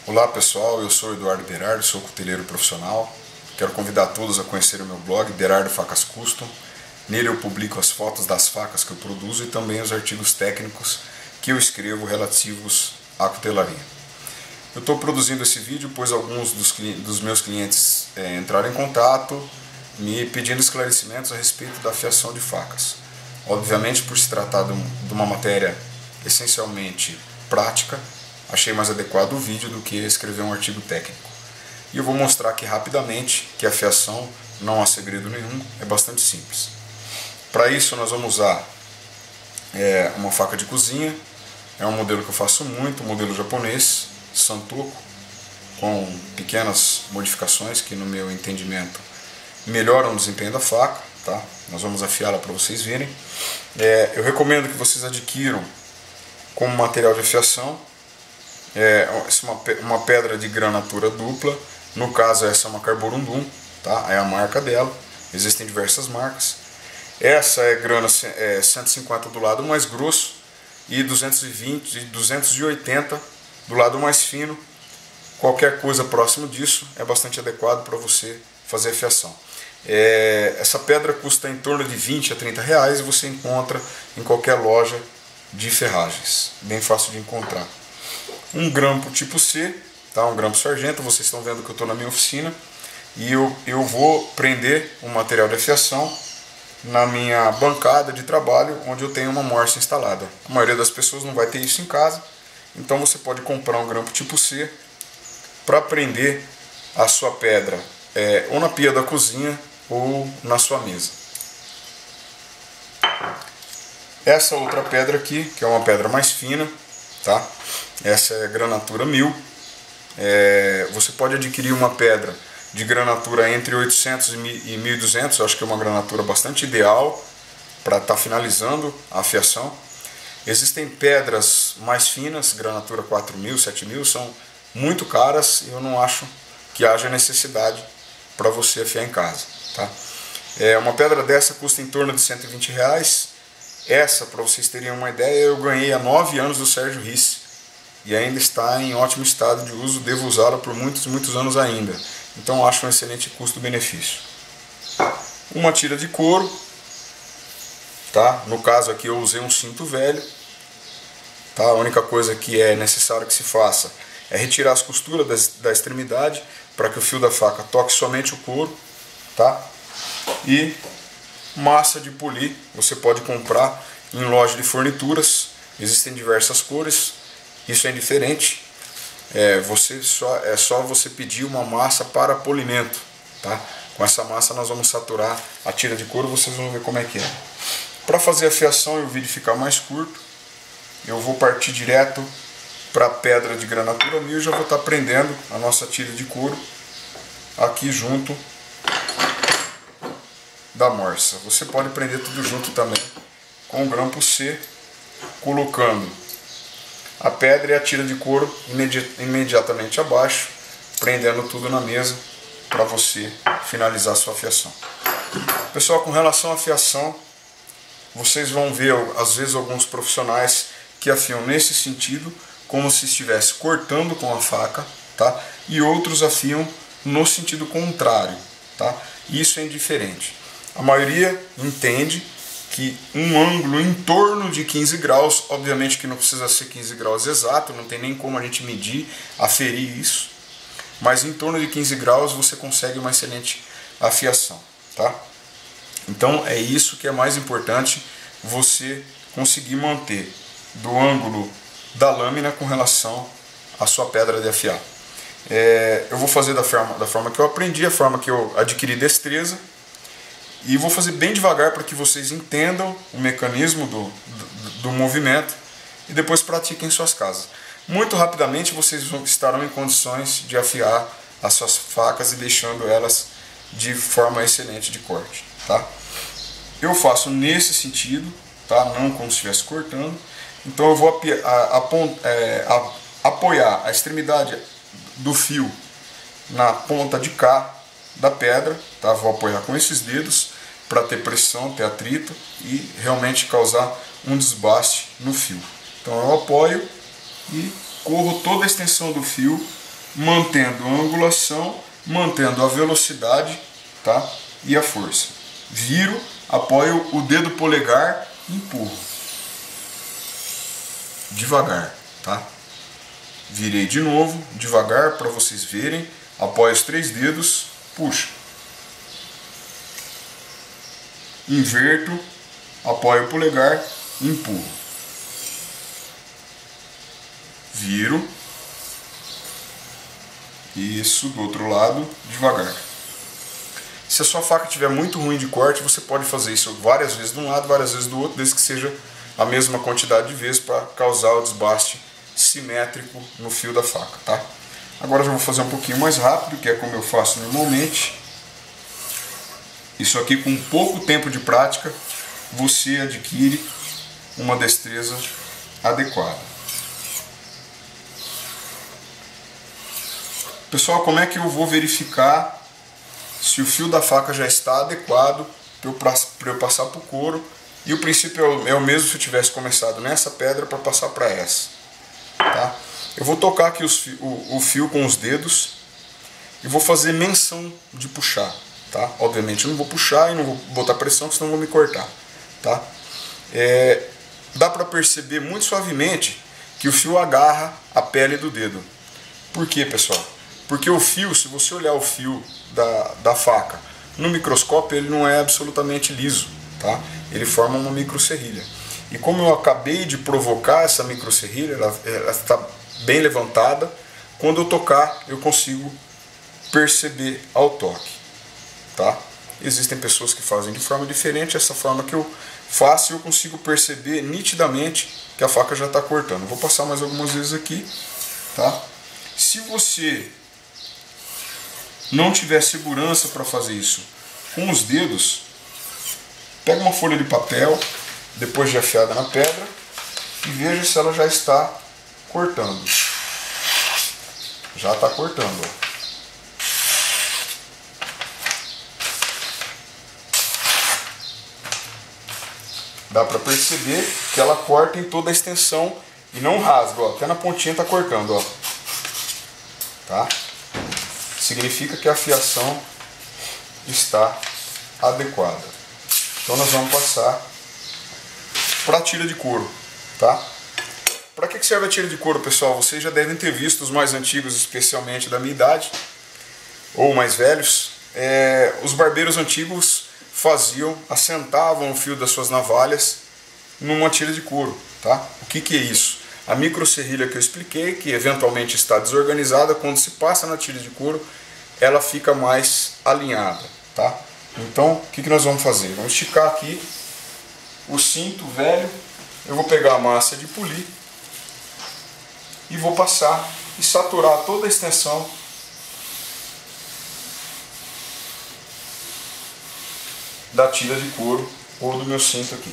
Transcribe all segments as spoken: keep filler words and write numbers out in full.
Olá pessoal, eu sou Eduardo Berardo, sou cuteleiro profissional. Quero convidar todos a conhecer o meu blog, Berardo Facas Custom. Nele eu publico as fotos das facas que eu produzo e também os artigos técnicos que eu escrevo relativos à cutelaria. Eu estou produzindo esse vídeo pois alguns dos, dos meus clientes é, entraram em contato me pedindo esclarecimentos a respeito da afiação de facas. Obviamente, por se tratar de uma matéria essencialmente prática, achei mais adequado o vídeo do que escrever um artigo técnico. E eu vou mostrar aqui rapidamente que a afiação, não há segredo nenhum, é bastante simples. Para isso nós vamos usar é, uma faca de cozinha, é um modelo que eu faço muito, um modelo japonês, Santoku, com pequenas modificações que no meu entendimento melhoram o desempenho da faca. Tá? Nós vamos afiá-la para vocês verem. É, eu recomendo que vocês adquiram como material de afiação é, uma, uma pedra de granatura dupla. No caso essa é uma Carborundum, tá? É a marca dela. Existem diversas marcas. Essa é grana é, cento e cinquenta do lado mais grosso e duzentos e vinte, duzentos e oitenta do lado mais fino. Qualquer coisa próximo disso é bastante adequado para você fazer afiação. É, essa pedra custa em torno de vinte a trinta reais e você encontra em qualquer loja de ferragens, bem fácil de encontrar. Um grampo tipo C, tá? Um grampo sargento, vocês estão vendo que eu estou na minha oficina e eu, eu vou prender o material de afiação na minha bancada de trabalho, onde eu tenho uma morsa instalada. A maioria das pessoas não vai ter isso em casa, então você pode comprar um grampo tipo C para prender a sua pedra é, ou na pia da cozinha ou na sua mesa. Essa outra pedra aqui, que é uma pedra mais fina, tá? Essa é granatura mil. É, você pode adquirir uma pedra de granatura entre oitocentos e mil e duzentos, eu acho que é uma granatura bastante ideal para estar tá finalizando a afiação. Existem pedras mais finas, granatura quatro mil, sete mil, são muito caras e eu não acho que haja necessidade para você afiar em casa. Tá? É, uma pedra dessa custa em torno de cento e vinte reais. Essa, para vocês terem uma ideia, eu ganhei há nove anos do Sérgio Risse e ainda está em ótimo estado de uso, devo usá-la por muitos, muitos anos ainda. Então acho um excelente custo-benefício. Uma tira de couro, tá? No caso aqui eu usei um cinto velho, tá? A única coisa que é necessário que se faça é retirar as costuras das, da extremidade para que o fio da faca toque somente o couro, tá? E massa de polir, você pode comprar em loja de fornituras, existem diversas cores, isso é indiferente, é, você só, é só você pedir uma massa para polimento, tá? Com essa massa nós vamos saturar a tira de couro, vocês vão ver como é que é. Para fazer a fiação e o vídeo ficar mais curto, eu vou partir direto para a pedra de granatura mil e já vou estar prendendo a nossa tira de couro aqui junto da morsa. Você pode prender tudo junto também com o grampo C, colocando a pedra e a tira de couro imedi imediatamente abaixo, prendendo tudo na mesa para você finalizar a sua afiação. Pessoal, com relação à afiação, vocês vão ver às vezes alguns profissionais que afiam nesse sentido, como se estivesse cortando com a faca, tá? E outros afiam no sentido contrário, tá? Isso é indiferente. A maioria entende que um ângulo em torno de quinze graus, obviamente que não precisa ser quinze graus exato, não tem nem como a gente medir, aferir isso, mas em torno de quinze graus você consegue uma excelente afiação, tá? Então é isso que é mais importante, você conseguir manter do ângulo da lâmina com relação à sua pedra de afiar. É, eu vou fazer da forma, da forma que eu aprendi, a forma que eu adquiri destreza, e vou fazer bem devagar para que vocês entendam o mecanismo do, do, do movimento e depois pratiquem em suas casas. Muito rapidamente vocês estarão em condições de afiar as suas facas e deixando elas de forma excelente de corte. Tá? Eu faço nesse sentido, tá? Não como se estivesse cortando. Então eu vou a, a, a, é, a, apoiar a extremidade do fio na ponta de cá da pedra, tá? Vou apoiar com esses dedos para ter pressão, ter atrito e realmente causar um desbaste no fio. Então eu apoio e corro toda a extensão do fio mantendo a angulação, mantendo a velocidade, tá? E a força. Viro, apoio o dedo polegar, empurro. Devagar, tá? Virei de novo, devagar para vocês verem. Apoio os três dedos, puxo. Inverto, apoio o polegar, empurro. Viro. Isso, do outro lado, devagar. Se a sua faca estiver muito ruim de corte, você pode fazer isso várias vezes de um lado, várias vezes do outro, desde que seja a mesma quantidade de vezes para causar o desbaste simétrico no fio da faca, tá? Agora eu já vou fazer um pouquinho mais rápido, que é como eu faço normalmente. Isso aqui, com pouco tempo de prática, você adquire uma destreza adequada. Pessoal, como é que eu vou verificar se o fio da faca já está adequado para eu passar para o couro? E o princípio é o mesmo se eu tivesse começado nessa pedra para passar para essa, tá? Eu vou tocar aqui os, o, o fio com os dedos e vou fazer menção de puxar, tá? Obviamente eu não vou puxar e não vou botar pressão, senão eu vou me cortar, tá? É, dá para perceber muito suavemente que o fio agarra a pele do dedo. Por quê, pessoal? Porque o fio, se você olhar o fio da, da faca no microscópio, ele não é absolutamente liso, tá? Ele forma uma microserrilha. E como eu acabei de provocar essa microserrilha, ela, ela está bem levantada, quando eu tocar eu consigo perceber ao toque, tá? Existem pessoas que fazem de forma diferente, essa forma que eu faço eu consigo perceber nitidamente que a faca já está cortando. Vou passar mais algumas vezes aqui, tá? Se você não tiver segurança para fazer isso com os dedos, pega uma folha de papel, depois de afiada na pedra, e veja se ela já está cortando. Já está cortando, ó. Dá para perceber que ela corta em toda a extensão e não rasga, ó. Até na pontinha está cortando, ó. Tá? Significa que a afiação está adequada. Então nós vamos passar para a tira de couro, tá? Para que serve a tira de couro, pessoal? Vocês já devem ter visto os mais antigos, especialmente da minha idade, ou mais velhos. É, os barbeiros antigos faziam, assentavam o fio das suas navalhas numa tira de couro, tá? O que que é isso? A microserrilha que eu expliquei, que eventualmente está desorganizada, quando se passa na tira de couro, ela fica mais alinhada, tá? Então, o que que nós vamos fazer? Vamos esticar aqui o cinto velho, eu vou pegar a massa de polir e vou passar e saturar toda a extensão da tira de couro ou do meu cinto aqui.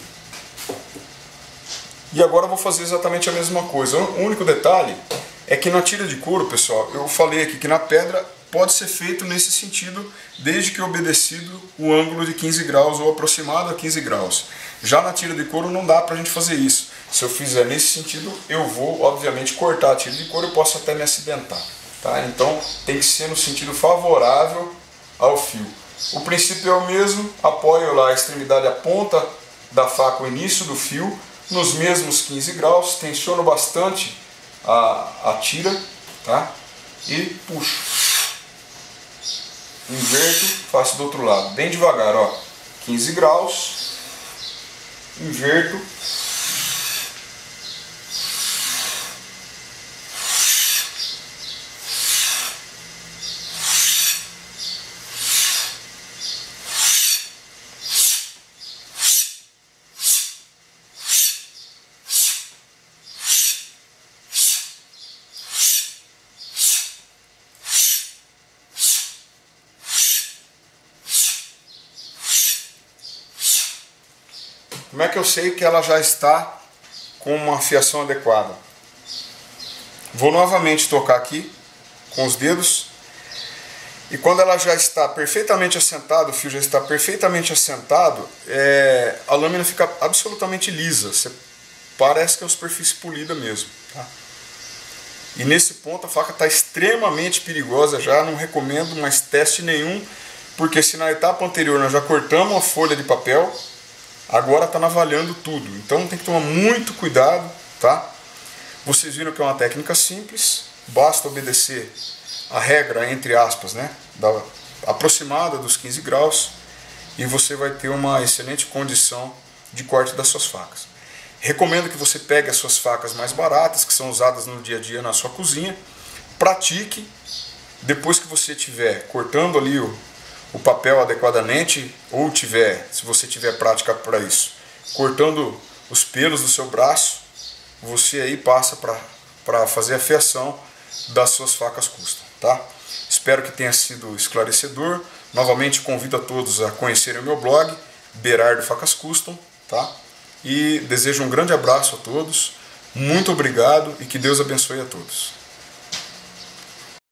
E agora eu vou fazer exatamente a mesma coisa. O único detalhe é que na tira de couro, pessoal, eu falei aqui que na pedra pode ser feito nesse sentido, desde que obedecido o ângulo de quinze graus ou aproximado a quinze graus. Já na tira de couro não dá pra gente fazer isso. Se eu fizer nesse sentido, eu vou, obviamente, cortar a tira de couro e posso até me acidentar, tá? Então tem que ser no sentido favorável ao fio. O princípio é o mesmo, apoio lá a extremidade, a ponta da faca, o início do fio, nos mesmos quinze graus, tensiono bastante a, a tira, tá? E puxo. Inverto, faço do outro lado, bem devagar, ó. quinze graus, inverto. Como é que eu sei que ela já está com uma afiação adequada? Vou novamente tocar aqui com os dedos. E quando ela já está perfeitamente assentada, o fio já está perfeitamente assentado, é, a lâmina fica absolutamente lisa. Você, parece que é uma superfície polida mesmo. Tá? E nesse ponto a faca está extremamente perigosa já, não recomendo mais teste nenhum, porque se na etapa anterior nós já cortamos a folha de papel, agora está navalhando tudo. Então tem que tomar muito cuidado, tá? Vocês viram que é uma técnica simples, basta obedecer a regra, entre aspas, né, da aproximada dos quinze graus, e você vai ter uma excelente condição de corte das suas facas. Recomendo que você pegue as suas facas mais baratas, que são usadas no dia a dia na sua cozinha, pratique, depois que você estiver cortando ali o, o papel adequadamente, ou tiver, se você tiver prática para isso, cortando os pelos do seu braço, você aí passa para fazer a fiação das suas facas custom, tá? Espero que tenha sido esclarecedor. Novamente convido a todos a conhecerem o meu blog, Berardo Facas Custom, tá? E desejo um grande abraço a todos, muito obrigado e que Deus abençoe a todos.